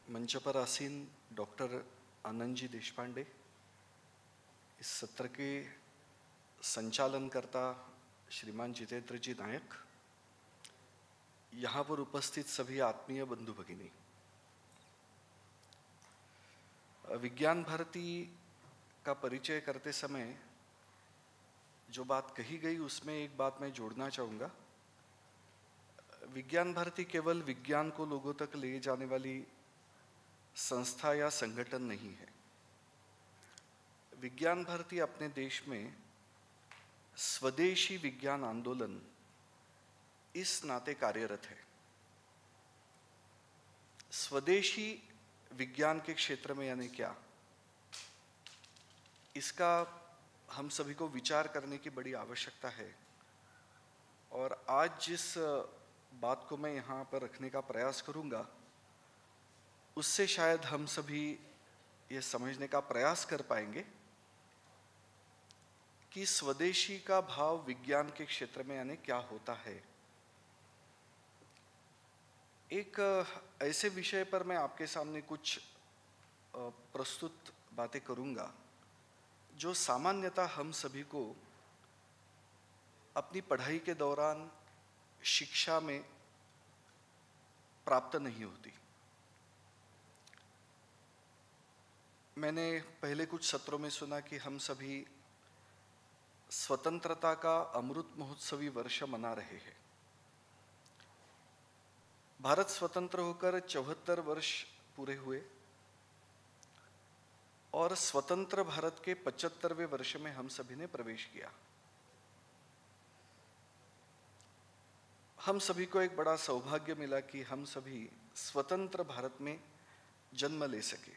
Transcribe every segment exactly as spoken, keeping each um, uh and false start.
मंच पर आसीन डॉक्टर आनंद जी देशपांडे, इस सत्र के संचालनकर्ता श्रीमान जितेंद्र जी नायक, यहाँ पर उपस्थित सभी आत्मीय बंधु भगिनी, विज्ञान भारती का परिचय करते समय जो बात कही गई उसमें एक बात मैं जोड़ना चाहूँगा। विज्ञान भारती केवल विज्ञान को लोगों तक ले जाने वाली संस्था या संगठन नहीं है। विज्ञान भारती अपने देश में स्वदेशी विज्ञान आंदोलन इस नाते कार्यरत है। स्वदेशी विज्ञान के क्षेत्र में यानी क्या, इसका हम सभी को विचार करने की बड़ी आवश्यकता है। और आज जिस बात को मैं यहाँ पर रखने का प्रयास करूँगा, उससे शायद हम सभी ये समझने का प्रयास कर पाएंगे कि स्वदेशी का भाव विज्ञान के क्षेत्र में यानी क्या होता है। एक ऐसे विषय पर मैं आपके सामने कुछ प्रस्तुत बातें करूँगा जो सामान्यतः हम सभी को अपनी पढ़ाई के दौरान शिक्षा में प्राप्त नहीं होती। मैंने पहले कुछ सत्रों में सुना कि हम सभी स्वतंत्रता का अमृत महोत्सवी वर्ष मना रहे हैं। भारत स्वतंत्र होकर चौहत्तर वर्ष पूरे हुए और स्वतंत्र भारत के पचहत्तरवें वर्ष में हम सभी ने प्रवेश किया। हम सभी को एक बड़ा सौभाग्य मिला कि हम सभी स्वतंत्र भारत में जन्म ले सके।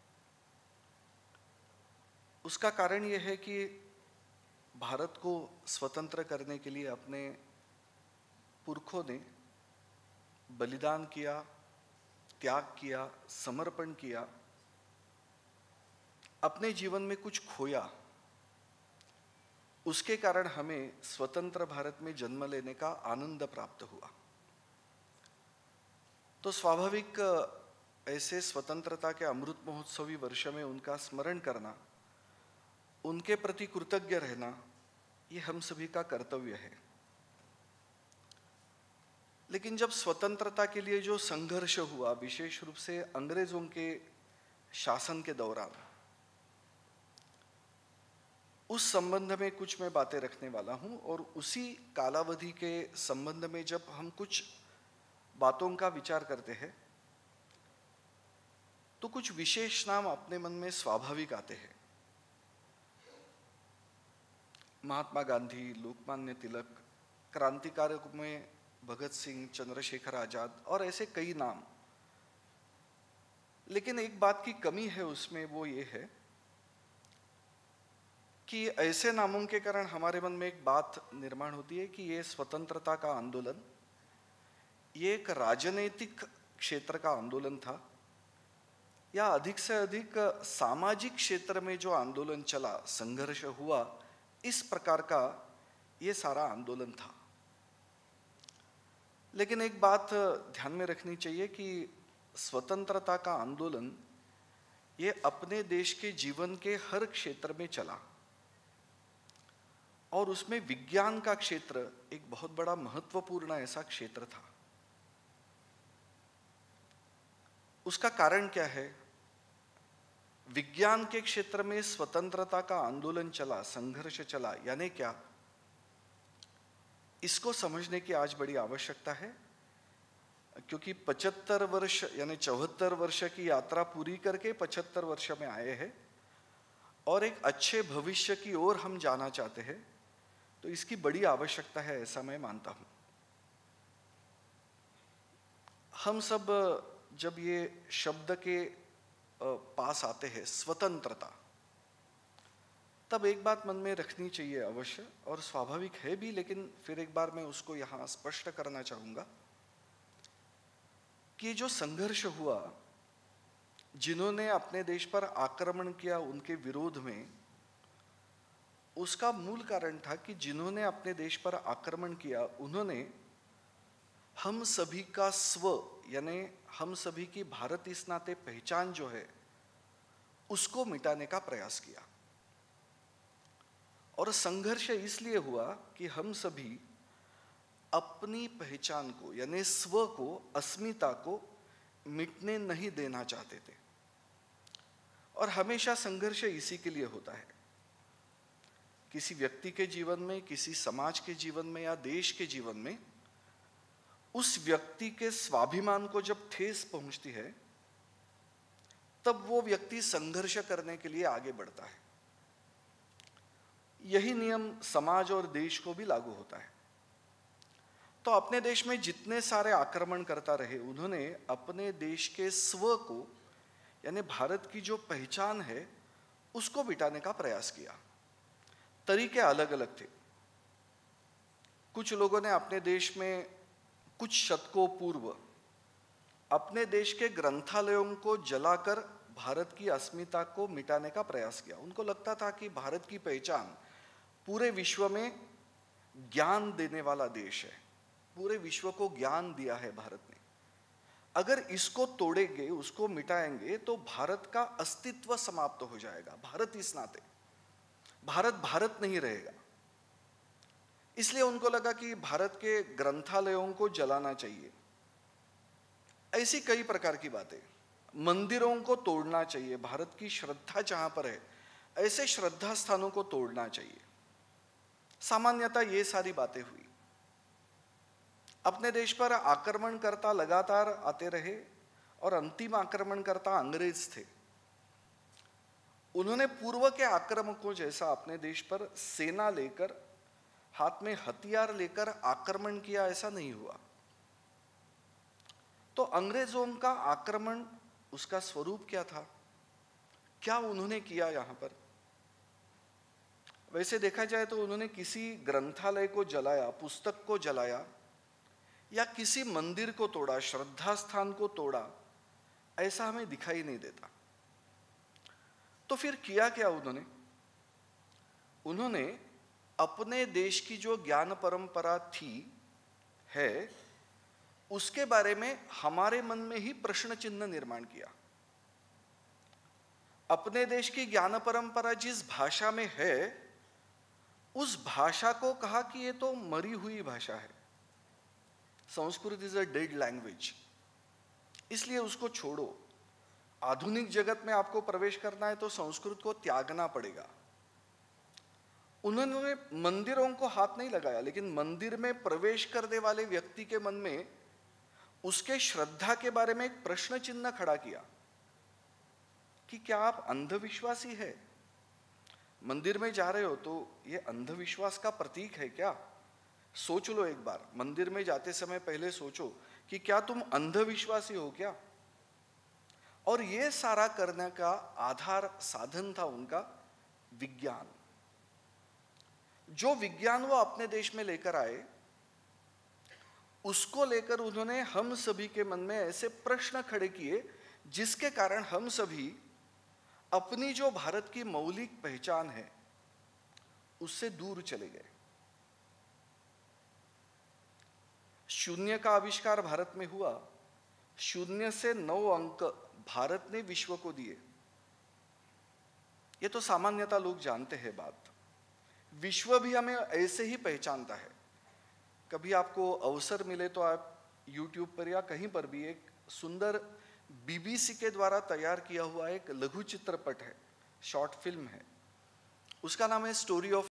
उसका कारण यह है कि भारत को स्वतंत्र करने के लिए अपने पुरखों ने बलिदान किया, त्याग किया, समर्पण किया, अपने जीवन में कुछ खोया। उसके कारण हमें स्वतंत्र भारत में जन्म लेने का आनंद प्राप्त हुआ। तो स्वाभाविक ऐसे स्वतंत्रता के अमृत महोत्सवी वर्ष में उनका स्मरण करना, उनके प्रति कृतज्ञ रहना, ये हम सभी का कर्तव्य है। लेकिन जब स्वतंत्रता के लिए जो संघर्ष हुआ, विशेष रूप से अंग्रेजों के शासन के दौरान, उस संबंध में कुछ मैं बातें रखने वाला हूं। और उसी कालावधि के संबंध में जब हम कुछ बातों का विचार करते हैं तो कुछ विशेष नाम अपने मन में स्वाभाविक आते हैं। महात्मा गांधी, लोकमान्य तिलक, क्रांतिकारक में भगत सिंह, चंद्रशेखर आजाद और ऐसे कई नाम। लेकिन एक बात की कमी है उसमें, वो ये है कि ऐसे नामों के कारण हमारे मन में एक बात निर्माण होती है कि ये स्वतंत्रता का आंदोलन ये एक राजनीतिक क्षेत्र का आंदोलन था, या अधिक से अधिक सामाजिक क्षेत्र में जो आंदोलन चला, संघर्ष हुआ, इस प्रकार का ये सारा आंदोलन था। लेकिन एक बात ध्यान में रखनी चाहिए कि स्वतंत्रता का आंदोलन ये अपने देश के जीवन के हर क्षेत्र में चला और उसमें विज्ञान का क्षेत्र एक बहुत बड़ा महत्वपूर्ण ऐसा क्षेत्र था। उसका कारण क्या है? विज्ञान के क्षेत्र में स्वतंत्रता का आंदोलन चला, संघर्ष चला, यानी क्या, इसको समझने की आज बड़ी आवश्यकता है। क्योंकि पचहत्तर वर्ष यानी चौहत्तर वर्ष की यात्रा पूरी करके पचहत्तर वर्ष में आए हैं और एक अच्छे भविष्य की ओर हम जाना चाहते हैं, तो इसकी बड़ी आवश्यकता है, ऐसा मैं मानता हूं। हम सब जब ये शब्द के पास आते हैं स्वतंत्रता, तब एक बात मन में रखनी चाहिए अवश्य, और स्वाभाविक है भी, लेकिन फिर एक बार मैं उसको यहां स्पष्ट करना चाहूंगा कि जो संघर्ष हुआ, जिन्होंने अपने देश पर आक्रमण किया, उनके विरोध में, उसका मूल कारण था कि जिन्होंने अपने देश पर आक्रमण किया उन्होंने हम सभी का स्व यानी हम सभी की भारत इस नाते पहचान जो है उसको मिटाने का प्रयास किया। और संघर्ष इसलिए हुआ कि हम सभी अपनी पहचान को यानी स्व को, अस्मिता को मिटने नहीं देना चाहते थे। और हमेशा संघर्ष इसी के लिए होता है, किसी व्यक्ति के जीवन में, किसी समाज के जीवन में या देश के जीवन में उस व्यक्ति के स्वाभिमान को जब ठेस पहुंचती है तब वो व्यक्ति संघर्ष करने के लिए आगे बढ़ता है। यही नियम समाज और देश को भी लागू होता है। तो अपने देश में जितने सारे आक्रमण करता रहे, उन्होंने अपने देश के स्व को यानी भारत की जो पहचान है उसको मिटाने का प्रयास किया। तरीके अलग अलग थे। कुछ लोगों ने अपने देश में कुछ शतकों पूर्व अपने देश के ग्रंथालयों को जलाकर भारत की अस्मिता को मिटाने का प्रयास किया। उनको लगता था कि भारत की पहचान पूरे विश्व में ज्ञान देने वाला देश है, पूरे विश्व को ज्ञान दिया है भारत ने। अगर इसको तोड़ेंगे, उसको मिटाएंगे तो भारत का अस्तित्व समाप्त हो जाएगा। भारत इस नाते भारत भारत नहीं रहेगा। इसलिए उनको लगा कि भारत के ग्रंथालयों को जलाना चाहिए। ऐसी कई प्रकार की बातें, मंदिरों को तोड़ना चाहिए, भारत की श्रद्धा जहां पर है ऐसे श्रद्धा स्थानों को तोड़ना चाहिए। सामान्यतः ये सारी बातें हुई। अपने देश पर आक्रमणकर्ता लगातार आते रहे और अंतिम आक्रमणकर्ता अंग्रेज थे। उन्होंने पूर्व के आक्रमकों जैसा अपने देश पर सेना लेकर, हाथ में हथियार लेकर आक्रमण किया, ऐसा नहीं हुआ। तो अंग्रेजों का आक्रमण, उसका स्वरूप क्या था, क्या उन्होंने किया यहां पर? वैसे देखा जाए तो उन्होंने किसी ग्रंथालय को जलाया, पुस्तक को जलाया या किसी मंदिर को तोड़ा, श्रद्धा स्थान को तोड़ा, ऐसा हमें दिखाई नहीं देता। तो फिर किया क्या उन्होंने? उन्होंने अपने देश की जो ज्ञान परंपरा थी है उसके बारे में हमारे मन में ही प्रश्न चिन्ह निर्माण किया। अपने देश की ज्ञान परंपरा जिस भाषा में है उस भाषा को कहा कि ये तो मरी हुई भाषा है, Sanskrit is a dead language, इसलिए उसको छोड़ो। आधुनिक जगत में आपको प्रवेश करना है तो संस्कृत को त्यागना पड़ेगा। उन्होंने मंदिरों को हाथ नहीं लगाया, लेकिन मंदिर में प्रवेश करने वाले व्यक्ति के मन में उसके श्रद्धा के बारे में एक प्रश्न चिन्ह खड़ा किया कि क्या आप अंधविश्वासी है? मंदिर में जा रहे हो तो ये अंधविश्वास का प्रतीक है क्या? सोच लो एक बार, मंदिर में जाते समय पहले सोचो कि क्या तुम अंधविश्वासी हो क्या? और ये सारा करने का आधार साधन था उनका विज्ञान। जो विज्ञान वो अपने देश में लेकर आए उसको लेकर उन्होंने हम सभी के मन में ऐसे प्रश्न खड़े किए जिसके कारण हम सभी अपनी जो भारत की मौलिक पहचान है उससे दूर चले गए। शून्य का आविष्कार भारत में हुआ। शून्य से नौ अंक भारत ने विश्व को दिए। ये तो सामान्यतः लोग जानते हैं बात। विश्व भी हमें ऐसे ही पहचानता है। कभी आपको अवसर मिले तो आप यूट्यूब पर या कहीं पर भी एक सुंदर बीबीसी के द्वारा तैयार किया हुआ एक लघु चित्रपट है, शॉर्ट फिल्म है, उसका नाम है स्टोरी ऑफ।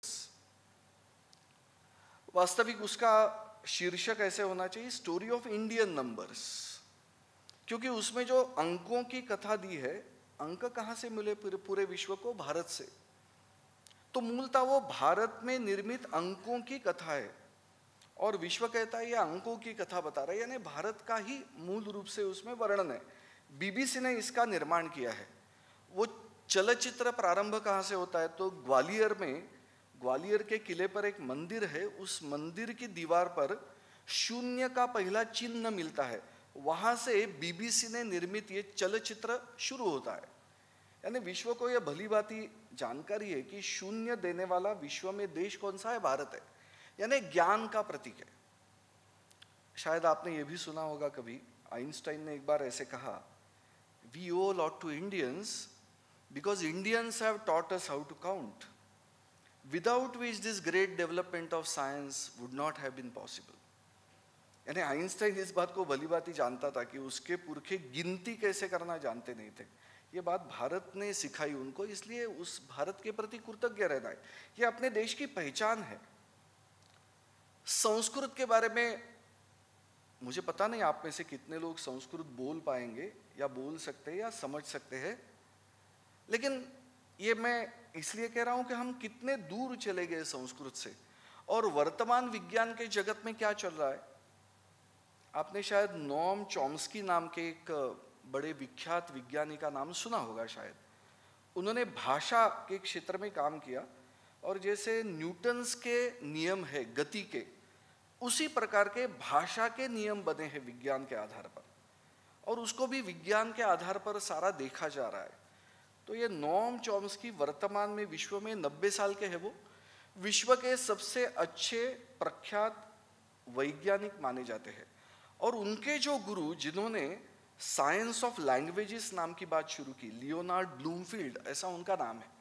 वास्तविक उसका शीर्षक ऐसे होना चाहिए, स्टोरी ऑफ इंडियन नंबर्स, क्योंकि उसमें जो अंकों की कथा दी है, अंक कहां से मिले पूरे विश्व को? भारत से। तो मूलतः वो भारत में निर्मित अंकों की कथा है और विश्व कहता है ये अंकों की कथा बता रहा है, यानी भारत का ही मूल रूप से उसमें वर्णन है। बीबीसी ने इसका निर्माण किया है। वो चलचित्र प्रारंभ कहाँ से होता है? तो ग्वालियर में, ग्वालियर के किले पर एक मंदिर है, उस मंदिर की दीवार पर शून्य का पहला चिन्ह मिलता है। वहां से बीबीसी ने निर्मित ये चलचित्र शुरू होता है। यानी विश्व को यह भली भांति जानकारी है कि शून्य देने वाला विश्व में देश कौन सा है? भारत है, यानी ज्ञान का प्रतीक है। शायद आपने ये भी सुना होगा कभी, आइंस्टाइन ने एक बार ऐसे कहा, we owe a lot to Indians because Indians have taught us how to count, without which this great development of science would not have been possible. यानी आइंस्टाइन इस बात को भली बात ही जानता था कि उसके पुरखे गिनती कैसे करना जानते नहीं थे। ये बात भारत ने सिखाई उनको, इसलिए उस भारत के प्रति कृतज्ञ रहना है। ये अपने देश की पहचान है। संस्कृत के बारे में मुझे पता नहीं आप में से कितने लोग संस्कृत बोल पाएंगे या बोल सकते हैं या समझ सकते हैं, लेकिन ये मैं इसलिए कह रहा हूं कि हम कितने दूर चले गए संस्कृत से, और वर्तमान विज्ञान के जगत में क्या चल रहा है। आपने शायद नोम चॉम्स्की नाम के एक बड़े विख्यात विज्ञानी का नाम सुना होगा शायद। उन्होंने भाषा के क्षेत्र में काम किया, और जैसे न्यूटन्स के नियम है गति के, उसी प्रकार के भाषा के नियम बने हैं विज्ञान के आधार पर, और उसको भी विज्ञान के आधार पर सारा देखा जा रहा है। तो ये नोम चॉम्स्की वर्तमान में विश्व में नब्बे साल के हैं। वो विश्व के सबसे अच्छे प्रख्यात वैज्ञानिक माने जाते हैं, और उनके जो गुरु जिन्होंने साइंस ऑफ लैंग्वेजेस नाम की बात शुरू की, लियोनार्ड ब्लूमफील्ड ऐसा उनका नाम है,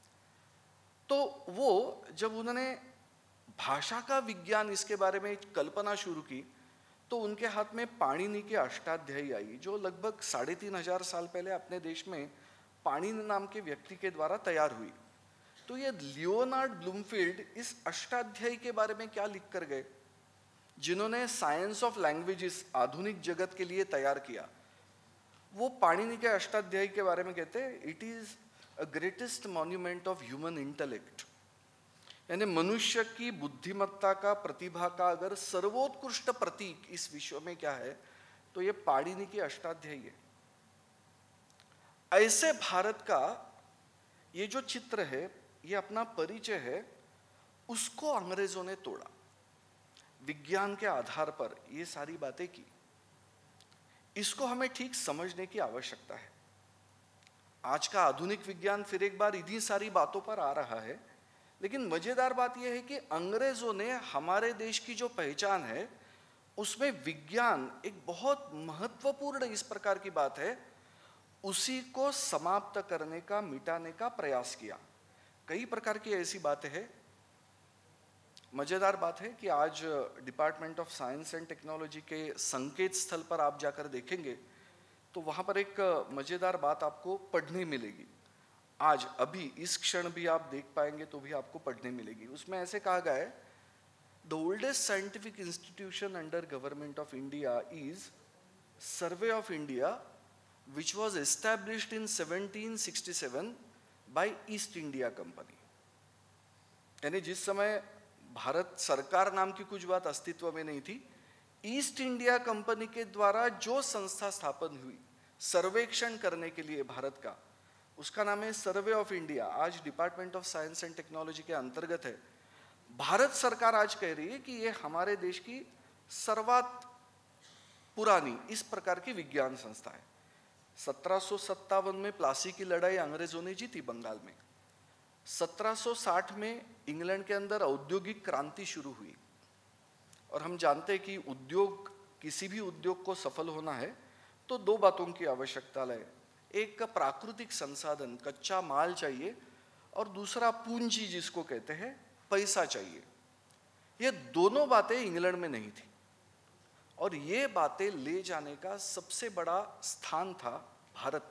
तो वो जब उन्होंने भाषा का विज्ञान इसके बारे में कल्पना शुरू की, तो उनके हाथ में पाणिनि की अष्टाध्यायी आई, जो लगभग साढ़े तीन हजार साल पहले अपने देश में पाणिनि नाम के व्यक्ति के द्वारा तैयार हुई। तो ये लियोनार्ड ब्लूमफील्ड इस अष्टाध्यायी के बारे में क्या लिख कर गए, जिन्होंने साइंस ऑफ लैंग्वेजेस आधुनिक जगत के लिए तैयार किया। वो पाणिनि के अष्टाध्यायी के बारे में कहते हैं, it is a greatest monument of human intellect, यानी मनुष्य की बुद्धिमत्ता का, प्रतिभा का अगर सर्वोत्कृष्ट प्रतीक इस विश्व में क्या है, तो ये पाणिनि की अष्टाध्यायी है। ऐसे भारत का ये जो चित्र है, ये अपना परिचय है, उसको अंग्रेजों ने तोड़ा। विज्ञान के आधार पर ये सारी बातें की, इसको हमें ठीक समझने की आवश्यकता है। आज का आधुनिक विज्ञान फिर एक बार इन्हीं सारी बातों पर आ रहा है, लेकिन मजेदार बात यह है कि अंग्रेजों ने हमारे देश की जो पहचान है उसमें विज्ञान एक बहुत महत्वपूर्ण इस प्रकार की बात है, उसी को समाप्त करने का, मिटाने का प्रयास किया। कई प्रकार की ऐसी बातें हैं। मजेदार बात है कि आज Department of Science and Technology के संकेत स्थल पर आप जाकर देखेंगे तो वहां पर एक मजेदार बात आपको पढ़ने मिलेगी। आज अभी इस क्षण भी आप देख पाएंगे तो भी आपको पढ़ने मिलेगी। उसमें ऐसे कहा गया है, the oldest scientific institution under Government of India is Survey of India which was established in seventeen sixty seven by East India Company. यानी जिस समय भारत सरकार नाम की कुछ बात अस्तित्व में नहीं थी, ईस्ट इंडिया कंपनी के द्वारा जो संस्था स्थापन हुई सर्वेक्षण करने के लिए भारत का, उसका नाम है सर्वे ऑफ इंडिया। आज Department of Science and Technology के अंतर्गत है। भारत सरकार आज कह रही है कि ये हमारे देश की सर्वात पुरानी इस प्रकार की विज्ञान संस्था है। सत्रह सौ सत्तावन में प्लासी की लड़ाई अंग्रेजों ने जीती बंगाल में। सत्रह सौ साठ में इंग्लैंड के अंदर औद्योगिक क्रांति शुरू हुई, और हम जानते हैं कि उद्योग, किसी भी उद्योग को सफल होना है तो दो बातों की आवश्यकता है। एक का प्राकृतिक संसाधन, कच्चा माल चाहिए, और दूसरा पूंजी जिसको कहते हैं पैसा चाहिए। ये दोनों बातें इंग्लैंड में नहीं थी, और ये बातें ले जाने का सबसे बड़ा स्थान था भारत।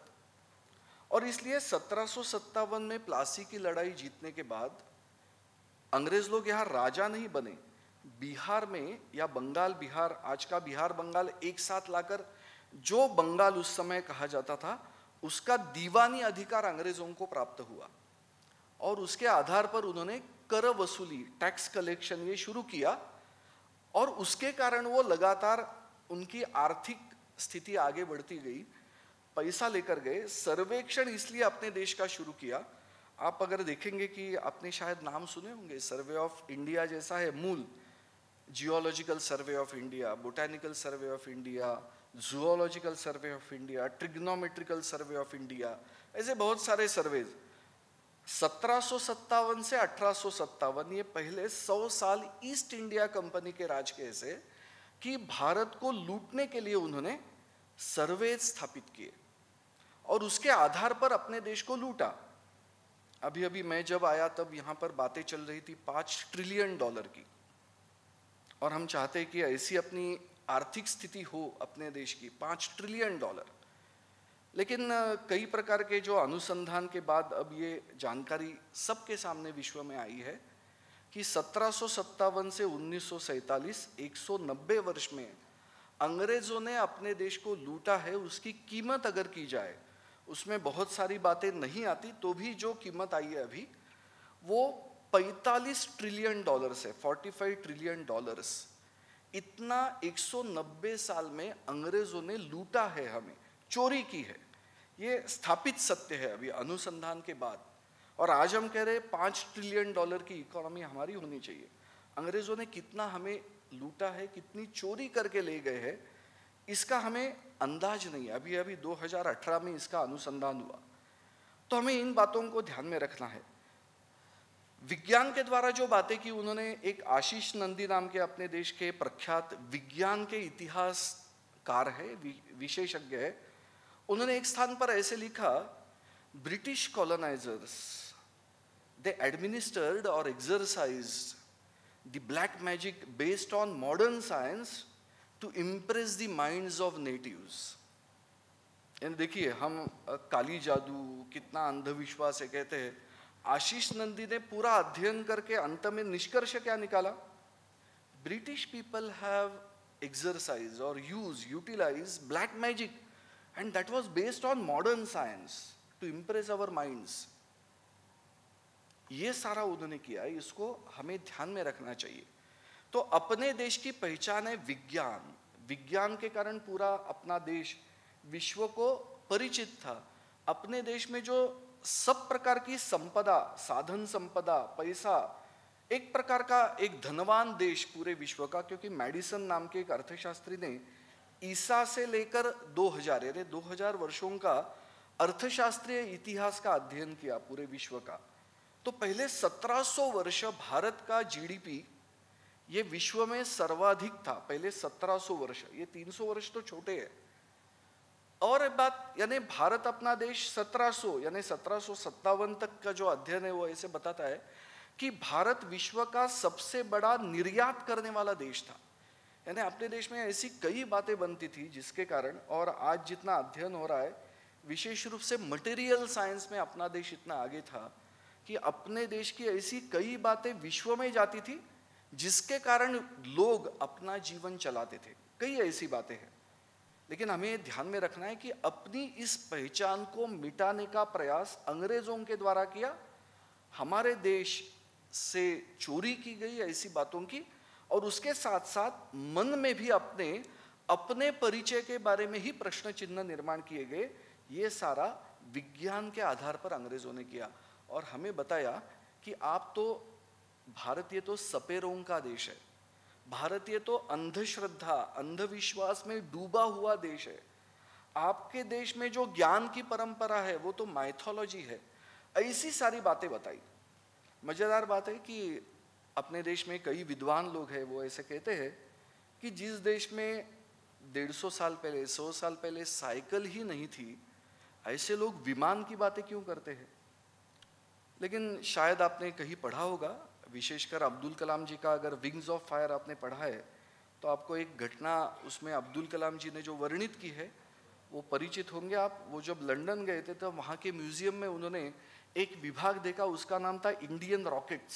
और इसलिए सत्रह सौ सत्तावन में प्लासी की लड़ाई जीतने के बाद अंग्रेज लोग यहाँ राजा नहीं बने, बिहार में या बंगाल बिहार, आज का बिहार बंगाल एक साथ लाकर जो बंगाल उस समय कहा जाता था उसका दीवानी अधिकार अंग्रेजों को प्राप्त हुआ, और उसके आधार पर उन्होंने कर वसूली, टैक्स कलेक्शन ये शुरू किया, और उसके कारण वो लगातार उनकी आर्थिक स्थिति आगे बढ़ती गई, पैसा लेकर गए। सर्वेक्षण इसलिए अपने देश का शुरू किया। आप अगर देखेंगे कि आपने शायद नाम सुने होंगे, सर्वे ऑफ इंडिया जैसा है मूल, Geological Survey of India, Botanical Survey of India, Zoological Survey of India, Trigonometrical Survey of India, ऐसे बहुत सारे सर्वेज। सत्रह सौ सत्तावन से अठारह सौ सत्तावन, ये पहले सौ साल ईस्ट इंडिया कंपनी के राज के ऐसे कि भारत को लूटने के लिए उन्होंने सर्वे स्थापित किए और उसके आधार पर अपने देश को लूटा। अभी अभी मैं जब आया तब यहाँ पर बातें चल रही थी पाँच ट्रिलियन डॉलर की, और हम चाहते हैं कि ऐसी अपनी आर्थिक स्थिति हो अपने देश की, पाँच ट्रिलियन डॉलर। लेकिन कई प्रकार के जो अनुसंधान के बाद अब ये जानकारी सबके सामने विश्व में आई है कि सत्रह सौ सत्तावन से उन्नीस सौ सैंतालीस, एक सौ नब्बे वर्ष में अंग्रेजों ने अपने देश को लूटा है। उसकी कीमत अगर की जाए, उसमें बहुत सारी बातें नहीं आती, तो भी जो कीमत आई है अभी वो पैंतालीस ट्रिलियन डॉलर्स है, पैंतालीस ट्रिलियन डॉलर्स। इतना एक सौ नब्बे साल में अंग्रेजों ने लूटा है, हमें चोरी की है। ये स्थापित सत्य है अभी अनुसंधान के बाद। और आज हम कह रहे हैं पाँच ट्रिलियन डॉलर की इकोनॉमी हमारी होनी चाहिए। अंग्रेजों ने कितना हमें लूटा है, कितनी चोरी करके ले गए हैं, इसका हमें अंदाज नहीं है। अभी अभी दो हज़ार अठारह में इसका अनुसंधान हुआ, तो हमें इन बातों को ध्यान में रखना है। विज्ञान के द्वारा जो बातें की उन्होंने, एक आशीष नंदी नाम के अपने देश के प्रख्यात विज्ञान के इतिहासकार है, विशेषज्ञ है। उन्होंने एक स्थान पर ऐसे लिखा, ब्रिटिश कॉलोनाइजर्स दे एडमिनिस्टर्ड और exercised the black magic based on modern science to impress the minds of natives. देखिए, हम काली जादू, कितना अंधविश्वास है कहते हैं। आशीष नंदी ने पूरा अध्ययन करके अंत में निष्कर्ष क्या निकाला? ब्रिटिश पीपल हैव एक्सरसाइज और use utilise black magic and that was based on modern science to impress our minds. ये सारा उन्होंने किया, इसको हमें ध्यान में रखना चाहिए। तो अपने देश की पहचान है विज्ञान। विज्ञान के कारण पूरा अपना देश विश्व को परिचित था। अपने देश में जो सब प्रकार की संपदा, साधन संपदा, पैसा, एक प्रकार का एक धनवान देश पूरे विश्व का, क्योंकि मैडिसन नाम के एक अर्थशास्त्री ने ईसा से लेकर दो हज़ार यानी दो हज़ार वर्षों का अर्थशास्त्रीय इतिहास का अध्ययन किया पूरे विश्व का। तो पहले सत्रह सौ वर्ष भारत का जीडीपी ये विश्व में सर्वाधिक था, पहले सत्रह सौ वर्ष। ये तीन सौ वर्ष तो छोटे हैं। और एक बात, यानी भारत अपना देश सत्रह सौ यानी सत्रह सौ सत्तावन तक का जो अध्ययन है वो ऐसे बताता है कि भारत विश्व का सबसे बड़ा निर्यात करने वाला देश था। यानी अपने देश में ऐसी कई बातें बनती थी जिसके कारण, और आज जितना अध्ययन हो रहा है विशेष रूप से मटेरियल साइंस में अपना देश इतना आगे था कि अपने देश की ऐसी कई बातें विश्व में जाती थी जिसके कारण लोग अपना जीवन चलाते थे। कई ऐसी बातें हैं, लेकिन हमें ध्यान में रखना है कि अपनी इस पहचान को मिटाने का प्रयास अंग्रेजों के द्वारा किया। हमारे देश से चोरी की गई ऐसी बातों की, और उसके साथ साथ मन में भी अपने अपने परिचय के बारे में ही प्रश्न चिन्ह निर्माण किए गए। ये सारा विज्ञान के आधार पर अंग्रेजों ने किया और हमें बताया कि आप तो, भारतीय तो सपेरों का देश है, भारतीय तो अंधश्रद्धा, अंधविश्वास में डूबा हुआ देश है। आपके देश में जो ज्ञान की परंपरा है वो तो माइथोलॉजी है। ऐसी सारी बातें बताई। मजेदार बात है कि अपने देश में कई विद्वान लोग हैं, वो ऐसे कहते हैं कि जिस देश में डेढ़ सौ साल पहले, सौ साल पहले साइकिल ही नहीं थी, ऐसे लोग विमान की बातें क्यों करते हैं। लेकिन शायद आपने कहीं पढ़ा होगा, विशेषकर अब्दुल कलाम जी का अगर विंग्स ऑफ फायर आपने पढ़ा है तो आपको एक घटना उसमें अब्दुल कलाम जी ने जो वर्णित की है वो परिचित होंगे आप। वो जब लंदन गए थे तो वहाँ के म्यूजियम में उन्होंने एक विभाग देखा, उसका नाम था इंडियन रॉकेट्स।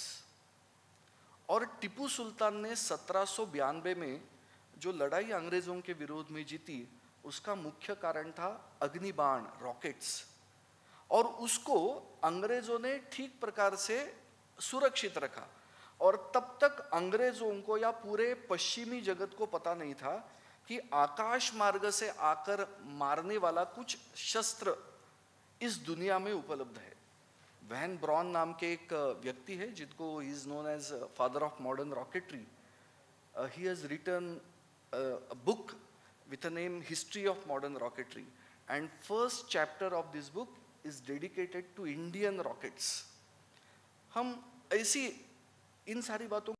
और टीपू सुल्तान ने सत्रह सौ बयानबे में जो लड़ाई अंग्रेजों के विरोध में जीती, उसका मुख्य कारण था अग्निबाण, रॉकेट्स। और उसको अंग्रेजों ने ठीक प्रकार से सुरक्षित रखा। और तब तक अंग्रेजों को या पूरे पश्चिमी जगत को पता नहीं था कि आकाश मार्ग से आकर मारने वाला कुछ शस्त्र इस दुनिया में उपलब्ध है। वैन ब्रॉन नाम के एक व्यक्ति है जिनको he is known as father of modern rocketry. He has written a book with a name History of Modern Rocketry, and first chapter of this book is dedicated to Indian rockets. हम ऐसी इन सारी बातों को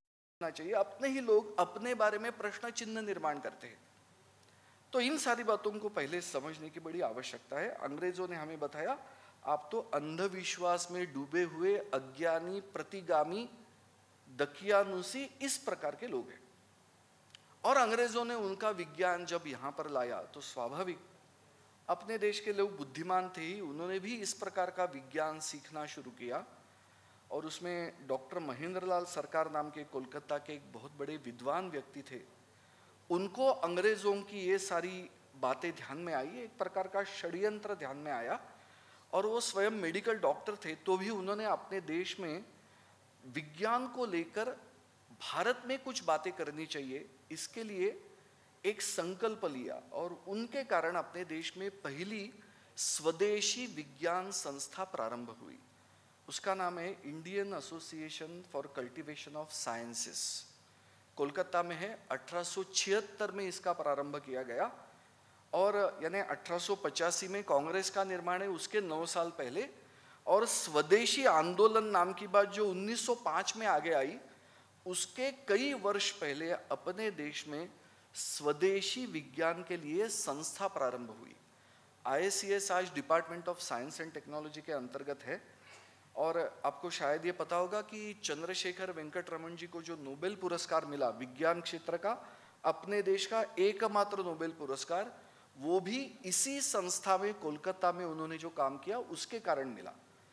लिखना चाहिए, अपने ही लोग अपने बारे में प्रश्न चिन्ह निर्माण करते हैं। तो इन सारी बातों को पहले समझने की बड़ी आवश्यकता है। अंग्रेजों ने हमें बताया आप तो अंधविश्वास में डूबे हुए अज्ञानी, प्रतिगामी, दकियानुसी इस प्रकार के लोग हैं। और अंग्रेजों ने उनका विज्ञान जब यहाँ पर लाया तो स्वाभाविक अपने देश के लोग बुद्धिमान थे ही, उन्होंने भी इस प्रकार का विज्ञान सीखना शुरू किया। और उसमें डॉक्टर महेंद्रलाल सरकार नाम के कोलकाता के एक बहुत बड़े विद्वान व्यक्ति थे, उनको अंग्रेजों की ये सारी बातें ध्यान में आई, एक प्रकार का षड्यंत्र ध्यान में आया। और वो स्वयं मेडिकल डॉक्टर थे, तो भी उन्होंने अपने देश में विज्ञान को लेकर भारत में कुछ बातें करनी चाहिए, इसके लिए एक संकल्प लिया। और उनके कारण अपने देश में पहली स्वदेशी विज्ञान संस्था प्रारंभ हुई। उसका नाम है Indian Association for Cultivation of Sciences, Kolkata में है। अठारह सौ छिहत्तर में इसका प्रारंभ किया गया और यानी अठारह सौ पचासी में कांग्रेस का निर्माण है, उसके नौ साल पहले। और स्वदेशी आंदोलन नाम की बात जो उन्नीस सौ पाँच में आगे आई, उसके कई वर्ष पहले अपने देश में स्वदेशी विज्ञान के लिए संस्था प्रारंभ हुई। आई ए सी एस आज Department of Science and Technology के अंतर्गत है। और आपको शायद ये पता होगा कि चंद्रशेखर वेंकट रमन जी को जो नोबेल पुरस्कार मिला विज्ञान क्षेत्र का, अपने देश का एकमात्र नोबेल पुरस्कार, वो भी इसी संस्था में कोलकाता में उन्होंने जो काम किया उसके कारण मिला।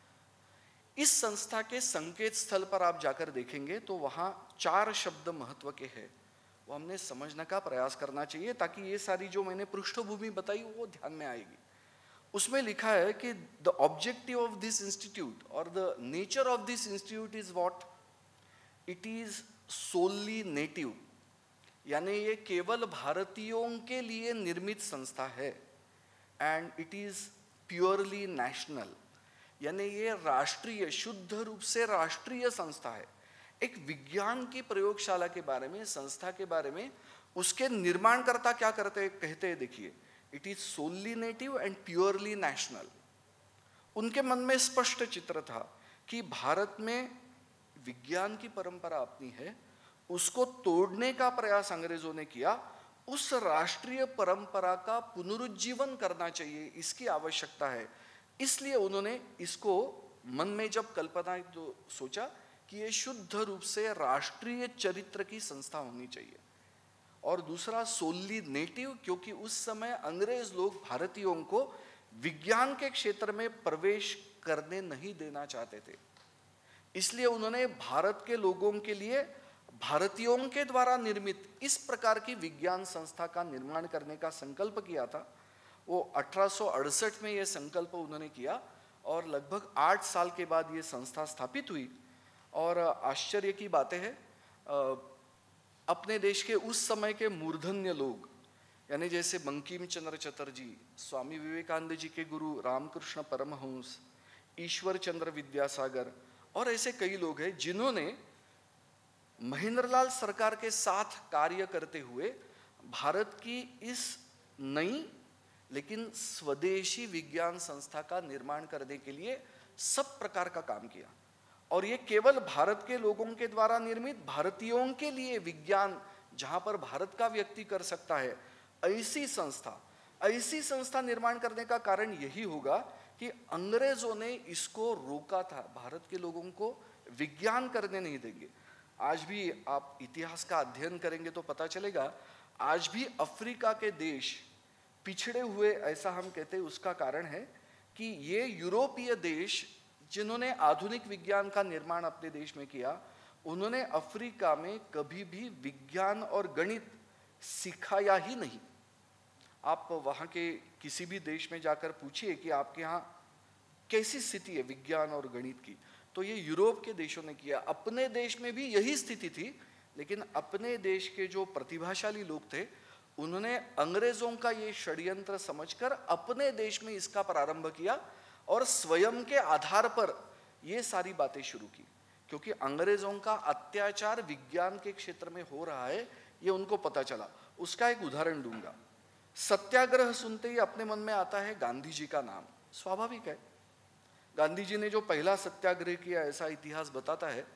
इस संस्था के संकेत स्थल पर आप जाकर देखेंगे तो वहाँ चार शब्द महत्व के हैं, वो हमने समझने का प्रयास करना चाहिए ताकि ये सारी जो मैंने पृष्ठभूमि बताई वो ध्यान में आएगी। उसमें लिखा है कि the objective of this institute और the nature of this institute is what, it is solely native, यानी ये केवल भारतीयों के लिए निर्मित संस्था है। And it is purely national, यानी ये राष्ट्रीय, शुद्ध रूप से राष्ट्रीय संस्था है। एक विज्ञान की प्रयोगशाला के बारे में, संस्था के बारे में उसके निर्माणकर्ता क्या करते हैं, कहते हैं, देखिए, it is solely native and purely national. उनके मन में स्पष्ट चित्र था कि भारत में विज्ञान की परंपरा अपनी है, उसको तोड़ने का प्रयास अंग्रेजों ने किया, उस राष्ट्रीय परंपरा का पुनरुज्जीवन करना चाहिए, इसकी आवश्यकता है। इसलिए उन्होंने इसको मन में जब कल्पना तो सोचा कि ये शुद्ध रूप से राष्ट्रीय चरित्र की संस्था होनी चाहिए। और दूसरा सोलली नेटिव, क्योंकि उस समय अंग्रेज लोग भारतीयों को विज्ञान के क्षेत्र में प्रवेश करने नहीं देना चाहते थे, इसलिए उन्होंने भारत के लोगों के लिए भारतीयों के द्वारा निर्मित इस प्रकार की विज्ञान संस्था का निर्माण करने का संकल्प किया था। वो अठारह सौ अड़सठ में ये संकल्प उन्होंने किया और लगभग आठ साल के बाद ये संस्था स्थापित हुई। और आश्चर्य की बातें हैं, अपने देश के उस समय के मूर्धन्य लोग, यानी जैसे बंकिम चंद्र चटर्जी, स्वामी विवेकानंद जी के गुरु रामकृष्ण परमहंस, ईश्वर चंद्र विद्यासागर और ऐसे कई लोग हैं जिन्होंने महेंद्रलाल सरकार के साथ कार्य करते हुए भारत की इस नई लेकिन स्वदेशी विज्ञान संस्था का निर्माण करने के लिए सब प्रकार का काम किया। और ये केवल भारत के लोगों के द्वारा निर्मित, भारतीयों के लिए विज्ञान जहां पर भारत का व्यक्ति कर सकता है, ऐसी संस्था ऐसी संस्था निर्माण करने का कारण यही होगा कि अंग्रेजों ने इसको रोका था, भारत के लोगों को विज्ञान करने नहीं देंगे। आज भी आप इतिहास का अध्ययन करेंगे तो पता चलेगा, आज भी अफ्रीका के देश पिछड़े हुए ऐसा हम कहते हैं, उसका कारण है कि ये यूरोपीय देश जिन्होंने आधुनिक विज्ञान का निर्माण अपने देश में किया, उन्होंने अफ्रीका में कभी भी विज्ञान और गणित सिखाया ही नहीं। आप वहाँ के किसी भी देश में जाकर पूछिए कि आपके यहाँ कैसी स्थिति है विज्ञान और गणित की, तो ये यूरोप के देशों ने किया। अपने देश में भी यही स्थिति थी, लेकिन अपने देश के जो प्रतिभाशाली लोग थे उन्होंने अंग्रेजों का ये षड्यंत्र समझकर अपने देश में इसका प्रारंभ किया और स्वयं के आधार पर ये सारी बातें शुरू की। क्योंकि अंग्रेजों का अत्याचार विज्ञान के क्षेत्र में हो रहा है, ये उनको पता चला। उसका एक उदाहरण दूंगा। सत्याग्रह सुनते ही अपने मन में आता है गांधी जी का नाम, स्वाभाविक है। गांधी जी ने जो पहला सत्याग्रह किया ऐसा इतिहास बताता है,